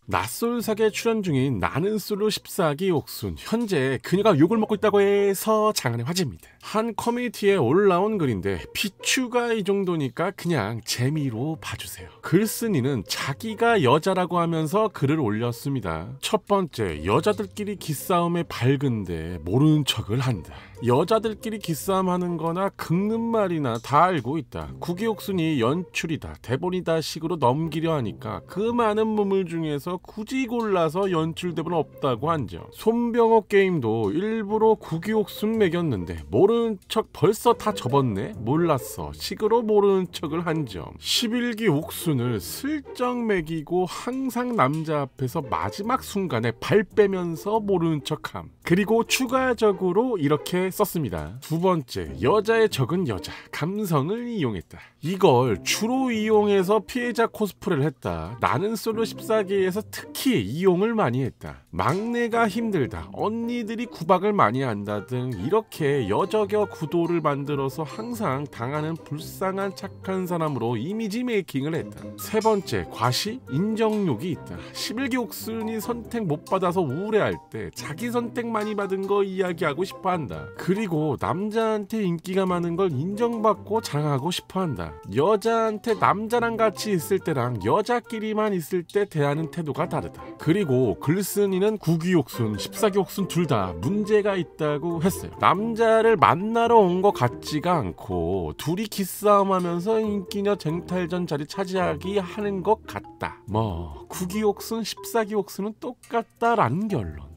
낯솔사계 출연 중인 나는 솔로 14기 옥순. 현재 그녀가 욕을 먹고 있다고 해서 장안의 화제입니다. 한 커뮤니티에 올라온 글인데 비추가 이 정도니까 그냥 재미로 봐주세요. 글쓴이는 자기가 여자라고 하면서 글을 올렸습니다. 첫 번째, 여자들끼리 기싸움에 밝은데 모르는 척을 한다. 여자들끼리 기싸움하는 거나 긁는 말이나 다 알고 있다. 구기옥순이 연출이다, 대본이다 식으로 넘기려 하니까 그 많은 문물 중에서 굳이 골라서 연출 대본 없다고 한 점. 손병호 게임도 일부러 구기옥순 매겼는데 모르는 척 벌써 다 접었네? 몰랐어 식으로 모르는 척을 한 점. 11기 옥순을 슬쩍 매기고 항상 남자 앞에서 마지막 순간에 발 빼면서 모르는 척함. 그리고 추가적으로 이렇게 썼습니다. 두 번째, 여자의 적은 여자, 감성을 이용했다. 이걸 주로 이용해서 피해자 코스프레를 했다. 나는 솔로 14기에서 특히 이용을 많이 했다. 막내가 힘들다, 언니들이 구박을 많이 한다 등 이렇게 여적여 구도를 만들어서 항상 당하는 불쌍한 착한 사람으로 이미지 메이킹을 했다. 세 번째, 과시, 인정욕이 있다. 11기 옥순이 선택 못 받아서 우울해할 때 자기 선택 많이 받은 거 이야기하고 싶어한다. 그리고 남자한테 인기가 많은 걸 인정받고 자랑하고 싶어한다. 여자한테 남자랑 같이 있을 때랑 여자끼리만 있을 때 대하는 태도가 다르다. 그리고 글쓴이는 구기옥순, 14기 옥순 둘 다 문제가 있다고 했어요. 남자를 만나러 온 것 같지가 않고 둘이 기싸움하면서 인기녀 쟁탈전 자리 차지하기 하는 것 같다. 뭐 구기옥순, 14기 옥순은 똑같다라는 결론.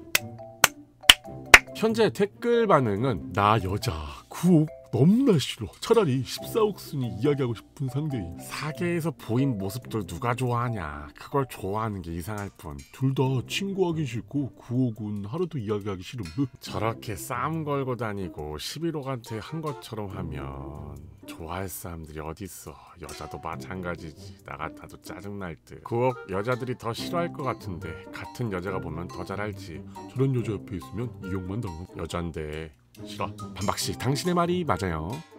현재 댓글 반응은 나 여자, 구옥 너무나 싫어. 차라리 14옥순이 이야기하고 싶은 상대인. 사계에서 보인 모습들 누가 좋아하냐. 그걸 좋아하는 게 이상할 뿐. 둘 다 친구하기 싫고 구옥은 하루도 이야기하기 싫음. 저렇게 싸움 걸고 다니고 11옥한테 한 것처럼 하면 좋아할 사람들이 어딨어. 여자도 마찬가지지. 나 같아도 짜증날 듯. 구옥 여자들이 더 싫어할 것 같은데 같은 여자가 보면 더 잘 알지. 저런 여자 옆에 있으면 이용만 당하고. 여잔데 싫어. 반박씨, 당신의 말이 맞아요.